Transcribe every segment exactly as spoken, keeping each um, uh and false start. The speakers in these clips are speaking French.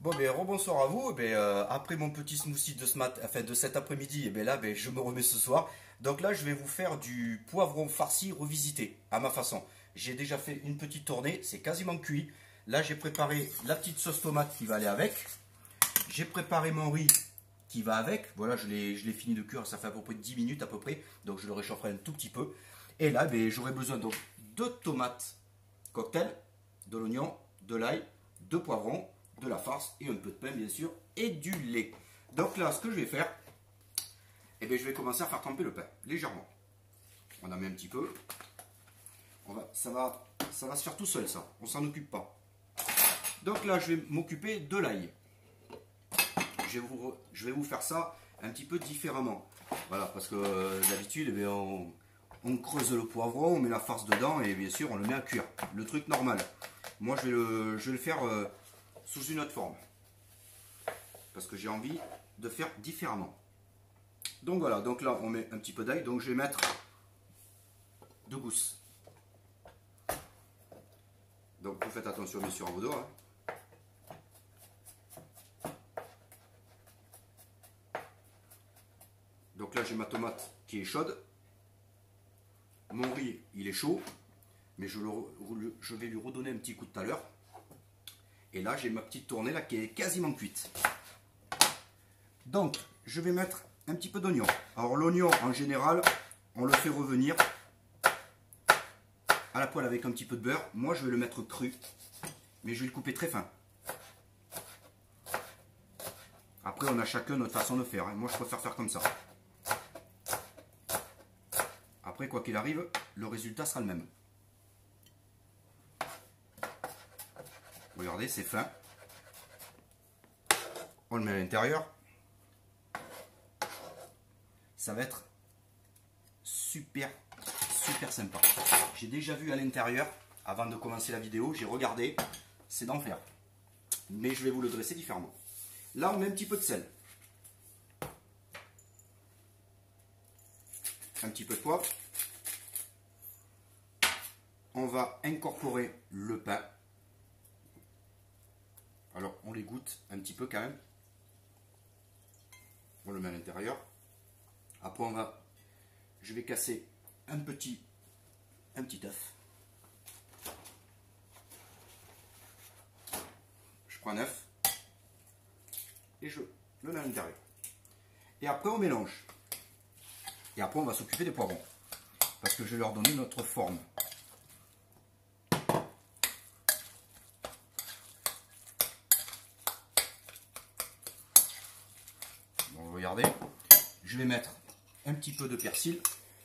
Bon, ben, rebonsoir à vous. Ben, euh, après mon petit smoothie de ce mat, enfin de cet après-midi, et ben là, ben, je me remets ce soir. Donc là, je vais vous faire du poivron farci revisité à ma façon. J'ai déjà fait une petite tournée, c'est quasiment cuit. Là, j'ai préparé la petite sauce tomate qui va aller avec. J'ai préparé mon riz qui va avec. Voilà, je l'ai je l'ai fini de cuire, ça fait à peu près dix minutes à peu près. Donc je le réchaufferai un tout petit peu. Et là, ben, j'aurai besoin donc de tomates cocktail, de l'oignon, de l'ail, de poivron, de la farce et un peu de pain bien sûr et du lait. Donc là, ce que je vais faire, eh bien, je vais commencer à faire tremper le pain légèrement. On en met un petit peu. On va, ça, va, ça va se faire tout seul ça, on s'en occupe pas. Donc là, je vais m'occuper de l'ail. Je, je vais vous faire ça un petit peu différemment. Voilà, parce que euh, d'habitude, eh on, on creuse le poivron, on met la farce dedans et bien sûr, on le met à cuire. Le truc normal. Moi, je vais le, je vais le faire euh, sous une autre forme. Parce que j'ai envie de faire différemment. Donc voilà, donc là, on met un petit peu d'ail. Donc je vais mettre deux gousses. Donc vous faites attention bien sûr à vos doigts. Hein. Donc là j'ai ma tomate qui est chaude. Mon riz il est chaud. Mais je, le, je vais lui redonner un petit coup de tout à l'heure. Et là j'ai ma petite tournée là qui est quasiment cuite. Donc je vais mettre un petit peu d'oignon. Alors l'oignon en général on le fait revenir à la poêle avec un petit peu de beurre. Moi je vais le mettre cru. Mais je vais le couper très fin. Après on a chacun notre façon de faire. Moi je préfère faire comme ça. Après quoi qu'il arrive, le résultat sera le même. Regardez, c'est fin. On le met à l'intérieur. Ça va être super, super sympa. J'ai déjà vu à l'intérieur, avant de commencer la vidéo, j'ai regardé, c'est d'enfer. Mais je vais vous le dresser différemment. Là, on met un petit peu de sel. Un petit peu de poivre. On va incorporer le pain. Alors, on les goûte un petit peu quand même. On le met à l'intérieur. Après, on va, je vais casser un petit, un petit œuf. Je prends un œuf et je le mets à l'intérieur. Et après, on mélange. Et après, on va s'occuper des poivrons. Parce que je vais leur donner notre forme. Bon, regardez. Je vais mettre un petit peu de persil.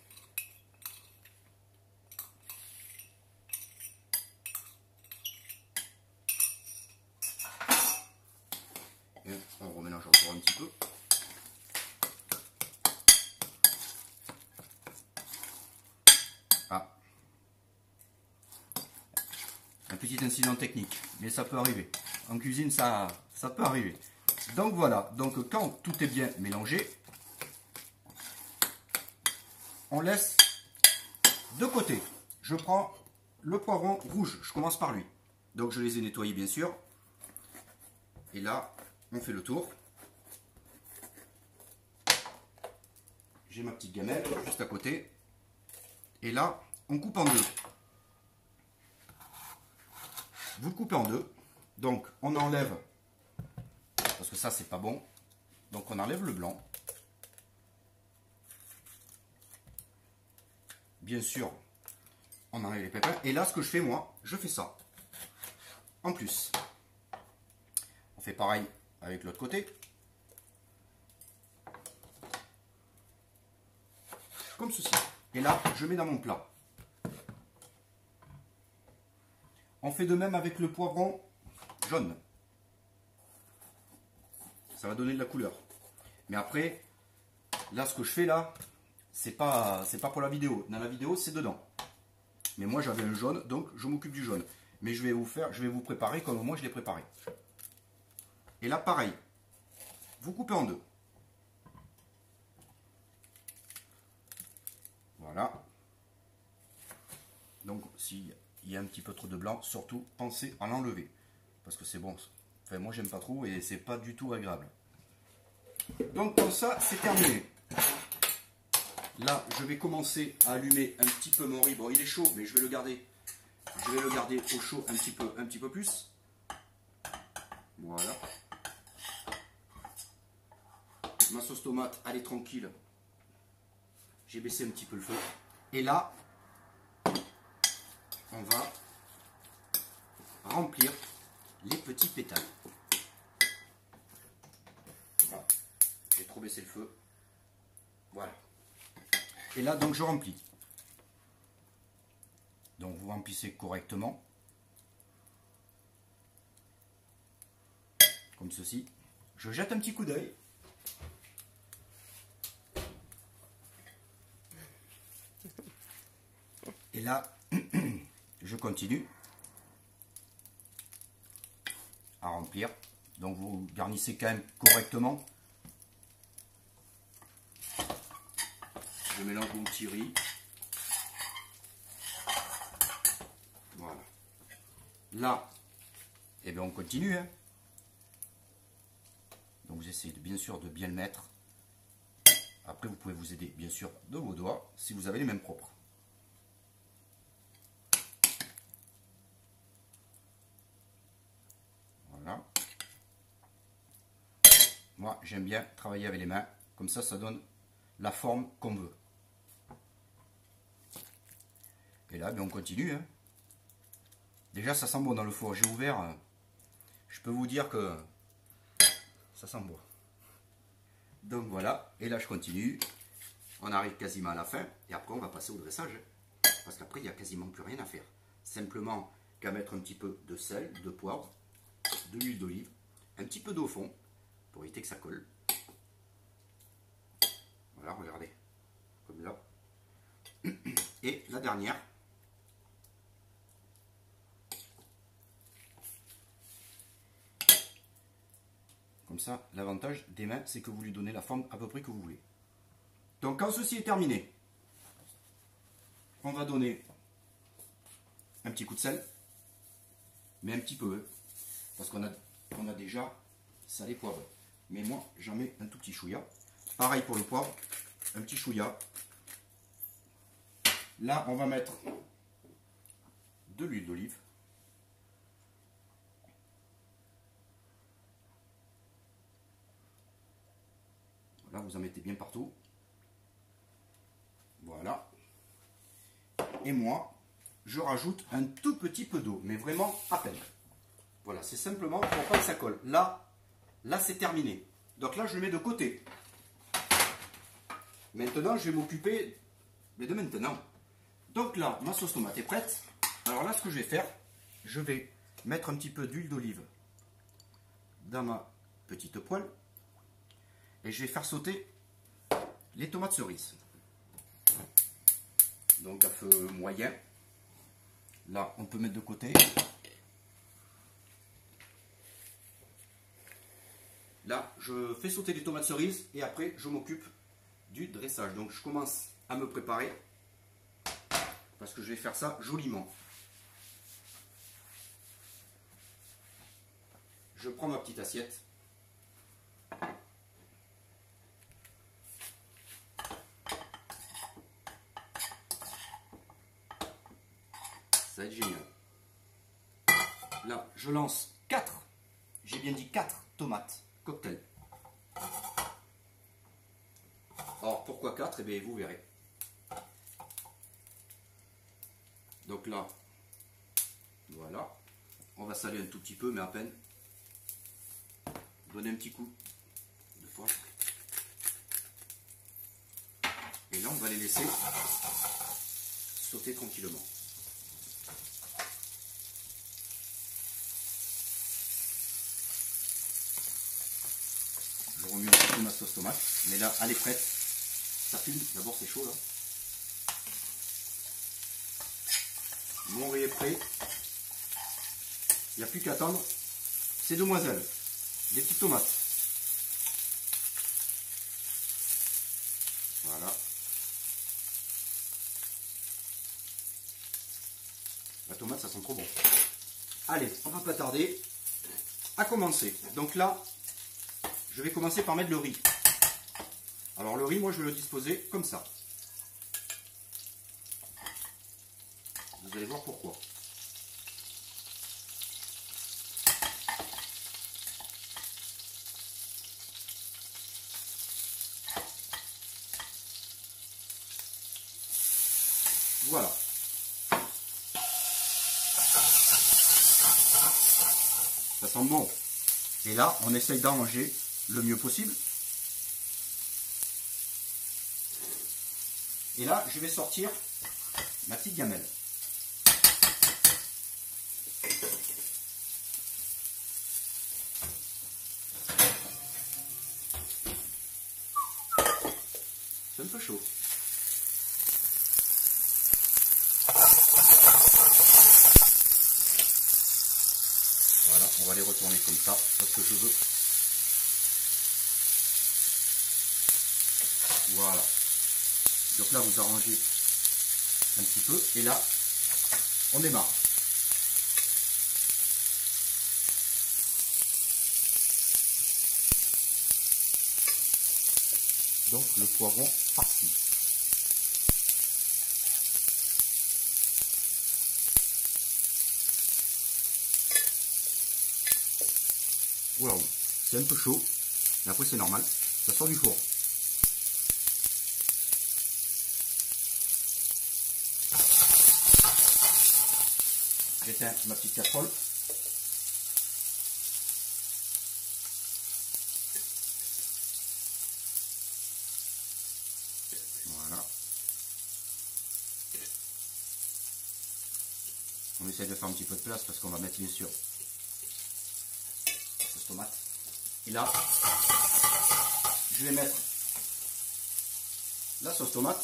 Et on remélange encore un petit peu. Ah. Un petit incident technique, mais ça peut arriver. En cuisine, ça, ça peut arriver. Donc voilà, donc quand tout est bien mélangé, on laisse de côté. Je prends le poivron rouge, je commence par lui. Donc je les ai nettoyés bien sûr. Et là, on fait le tour. J'ai ma petite gamelle juste à côté. Et là, on coupe en deux. Vous le coupez en deux. Donc on enlève, parce que ça c'est pas bon. Donc on enlève le blanc. Bien sûr, on enlève les pépins. Et là, ce que je fais, moi, je fais ça. En plus, on fait pareil avec l'autre côté. Comme ceci. Et là, je mets dans mon plat. On fait de même avec le poivron jaune. Ça va donner de la couleur. Mais après, là, ce que je fais là, c'est pas, c'est pas pour la vidéo. Dans la vidéo, c'est dedans. Mais moi, j'avais un jaune, donc je m'occupe du jaune. Mais je vais vous faire, je vais vous préparer comme moi je l'ai préparé. Et là, pareil. Vous coupez en deux. Voilà. Donc, s'il y a un petit peu trop de blanc, surtout, pensez à l'enlever. Parce que c'est bon. Enfin, moi, j'aime pas trop et c'est pas du tout agréable. Donc, comme ça, c'est terminé. Là, je vais commencer à allumer un petit peu mon riz. Bon, il est chaud, mais je vais le garder. Je vais le garder au chaud un petit peu, un petit peu plus. Voilà. Ma sauce tomate, elle est tranquille. J'ai baissé un petit peu le feu. Et là, on va remplir les petits pétales. Voilà. J'ai trop baissé le feu. Voilà. Et là, donc, je remplis. Donc, vous remplissez correctement. Comme ceci. Je jette un petit coup d'œil. Et là, je continue à remplir. Donc, vous garnissez quand même correctement. Je mélange mon petit riz. Voilà. Là, eh bien, on continue. Hein. Donc, vous essayez de, bien sûr de bien le mettre. Après, vous pouvez vous aider, bien sûr, de vos doigts, si vous avez les mêmes propres. Voilà. Moi, j'aime bien travailler avec les mains. Comme ça, ça donne la forme qu'on veut. Et là, bien, on continue. Hein. Déjà, ça sent bon dans le four. J'ai ouvert. Je peux vous dire que ça sent bon. Donc voilà. Et là, je continue. On arrive quasiment à la fin. Et après, on va passer au dressage. Parce qu'après, il n'y a quasiment plus rien à faire. Simplement qu'à mettre un petit peu de sel, de poivre, de l'huile d'olive, un petit peu d'eau au fond pour éviter que ça colle. Voilà, regardez. Comme là. Et la dernière. Comme ça, l'avantage des mains, c'est que vous lui donnez la forme à peu près que vous voulez. Donc, quand ceci est terminé, on va donner un petit coup de sel, mais un petit peu, parce qu'on a, on a déjà salé poivre. Mais moi, j'en mets un tout petit chouïa. Pareil pour le poivre, un petit chouïa. Là, on va mettre de l'huile d'olive. Là, vous en mettez bien partout. Voilà. Et moi, je rajoute un tout petit peu d'eau, mais vraiment à peine. Voilà, c'est simplement pour pas que ça colle. Là, là c'est terminé. Donc là, je le mets de côté. Maintenant, je vais m'occuper de maintenant. Donc là, ma sauce tomate est prête. Alors là, ce que je vais faire, je vais mettre un petit peu d'huile d'olive dans ma petite poêle. Et je vais faire sauter les tomates cerises. Donc à feu moyen. Là, on peut mettre de côté. Là, je fais sauter les tomates cerises et après, je m'occupe du dressage. Donc je commence à me préparer parce que je vais faire ça joliment. Je prends ma petite assiette. Ça va être génial. Là, je lance quatre, j'ai bien dit quatre tomates cocktail. Alors, pourquoi quatre? Eh bien, vous verrez. Donc là, voilà. On va saler un tout petit peu, mais à peine. Donner un petit coup de poivre. Et là, on va les laisser sauter tranquillement. Je remue un petit peu ma sauce tomate, mais là, elle est prête. Ça fume, d'abord c'est chaud là. Mon riz est prêt. Il n'y a plus qu'à attendre ces demoiselles, les petites tomates. Voilà. La tomate, ça sent trop bon. Allez, on va pas tarder. à commencer. Donc là, je vais commencer par mettre le riz. Alors le riz, moi je vais le disposer comme ça. Vous allez voir pourquoi. Voilà. Ça sent bon. Et là, on essaye d'arranger le mieux possible. Et là, je vais sortir ma petite gamelle. C'est un peu chaud. Voilà, on va les retourner comme ça, parce que je veux. Voilà. Donc là, vous arrangez un petit peu, et là, on démarre. Donc le poivron farci. Waouh, c'est un peu chaud, mais après c'est normal, ça sort du four. J'éteins ma petite casserole. Voilà. On essaie de faire un petit peu de place parce qu'on va mettre bien sûr la sauce tomate. Et là, je vais mettre la sauce tomate.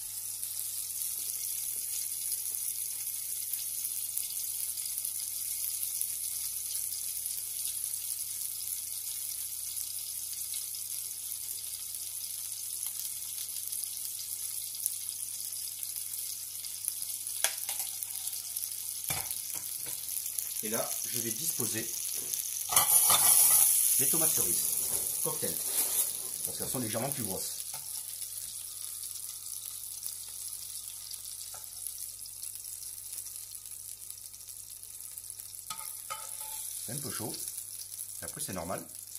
Et là, je vais disposer les tomates cerises cocktail, parce qu'elles sont légèrement plus grosses. C'est un peu chaud, après c'est normal.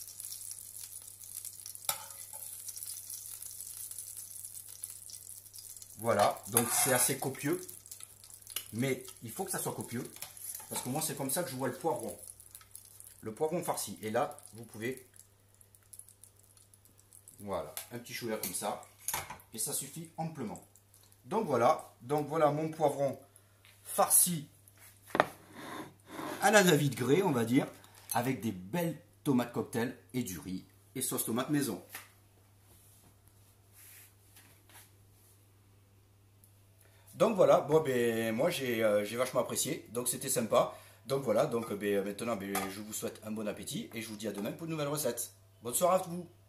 Voilà, donc c'est assez copieux, mais il faut que ça soit copieux. Parce que moi, c'est comme ça que je vois le poivron. Le poivron farci. Et là, vous pouvez... Voilà, un petit chouïa comme ça. Et ça suffit amplement. Donc voilà. Donc voilà mon poivron farci à la David Gray, on va dire. Avec des belles tomates cocktail et du riz. Et sauce tomate maison. Donc voilà, bon ben moi j'ai euh, j'ai vachement apprécié, donc c'était sympa. Donc voilà, donc ben, maintenant ben, je vous souhaite un bon appétit et je vous dis à demain pour une nouvelle recette. Bonne soirée à vous.